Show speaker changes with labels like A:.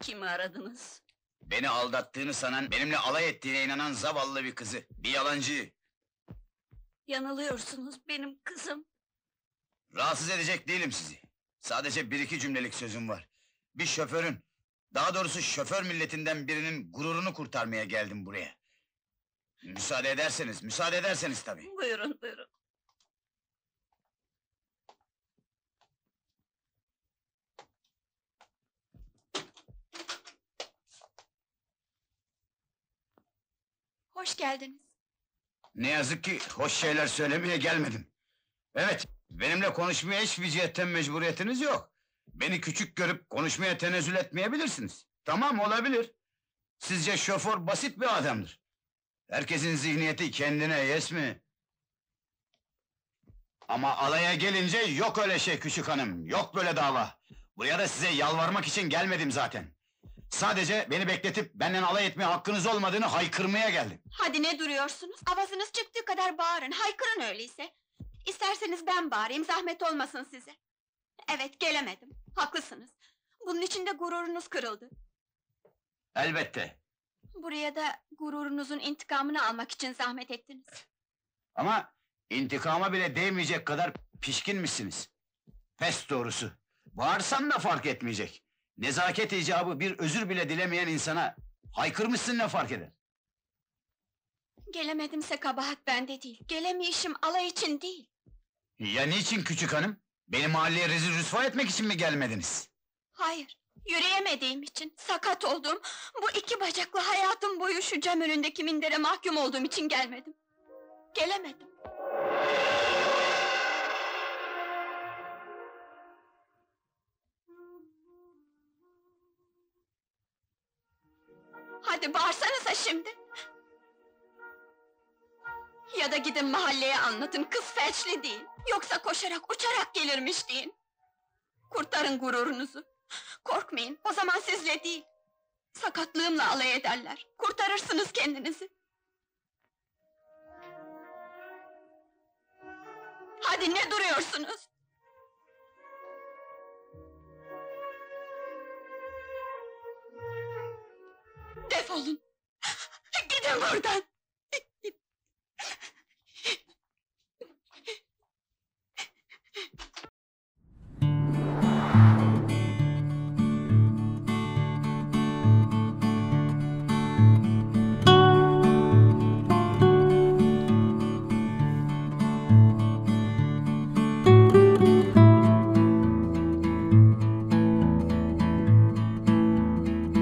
A: Kimi aradınız?
B: Beni aldattığını sanan, benimle alay ettiğine inanan zavallı bir kızı, bir yalancıyı.
A: Yanılıyorsunuz, benim kızım.
B: Rahatsız edecek değilim sizi. Sadece bir iki cümlelik sözüm var. Bir şoförün, daha doğrusu şoför milletinden birinin gururunu kurtarmaya geldim buraya. Müsaade ederseniz tabii.
A: Buyurun, buyurun.
C: Hoş geldiniz.
B: Ne yazık ki hoş şeyler söylemeye gelmedim. Evet, benimle konuşmaya hiçbir cihetten mecburiyetiniz yok. Beni küçük görüp konuşmaya tenezzül etmeyebilirsiniz. Tamam, olabilir. Sizce şoför basit bir adamdır. Herkesin zihniyeti kendine, yes mi? Ama alaya gelince yok öyle şey küçük hanım, yok böyle dava. Buraya da size yalvarmak için gelmedim zaten. Sadece beni bekletip benden alay etmeye hakkınız olmadığını haykırmaya geldim.
C: Hadi ne duruyorsunuz? Avazınız çıktığı kadar bağırın, haykırın öyleyse. İsterseniz ben bağırayım, zahmet olmasın size. Evet, gelemedim, haklısınız. Bunun için de gururunuz kırıldı.
B: Elbette.
C: Buraya da gururunuzun intikamını almak için zahmet ettiniz.
B: Ama intikama bile değmeyecek kadar pişkinmişsiniz. Pes doğrusu. Bağırsam da fark etmeyecek. Nezaket icabı bir özür bile dilemeyen insana haykırmışsın ne fark eder?
C: Gelemedimse kabahat bende değil, gelemeyişim alay için değil.
B: Ya niçin küçük hanım? Beni mahalleye rezil rüsva etmek için mi gelmediniz?
C: Hayır, yürüyemediğim için, sakat olduğum, bu iki bacaklı hayatım boyu şu cam önündeki mindere mahkum olduğum için gelmedim. Gelemedim. Hadi bağırsanıza şimdi! Ya da gidin mahalleye anlatın, kız felçli değil, yoksa koşarak, uçarak gelirmiş deyin. Kurtarın gururunuzu! Korkmayın, o zaman sizle değil, sakatlığımla alay ederler, kurtarırsınız kendinizi! Hadi ne duruyorsunuz? Defolun! Gidin buradan!